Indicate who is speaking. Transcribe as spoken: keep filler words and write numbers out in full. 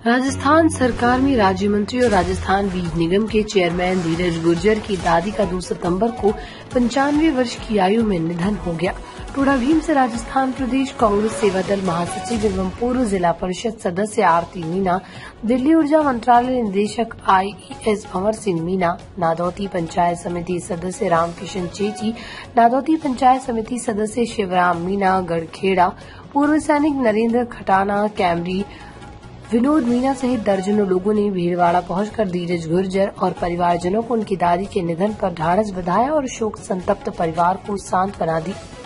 Speaker 1: राजस्थान सरकार में राज्य मंत्री और राजस्थान बीज निगम के चेयरमैन धीरज गुर्जर की दादी का दो सितंबर को पंचानवे वर्ष की आयु में निधन हो गया। टोडा भीम से राजस्थान प्रदेश कांग्रेस सेवा दल महासचिव एवं पूर्व जिला परिषद सदस्य आरती मीणा, दिल्ली ऊर्जा मंत्रालय निदेशक आईईएस भंवर सिंह मीणा, नादौती पंचायत समिति सदस्य रामकिशन चेची, नादौती पंचायत समिति सदस्य शिवराम मीणा, गढ़खेड़ा पूर्व सैनिक नरेंद्र खटाना, कैमरी विनोद मीणा सहित दर्जनों लोगों ने भीलवाड़ा पहुंचकर धीरज गुर्जर और परिवारजनों को उनकी दादी के निधन पर ढाढ़स बंधाया और शोक संतप्त परिवार को सांत्वना दी।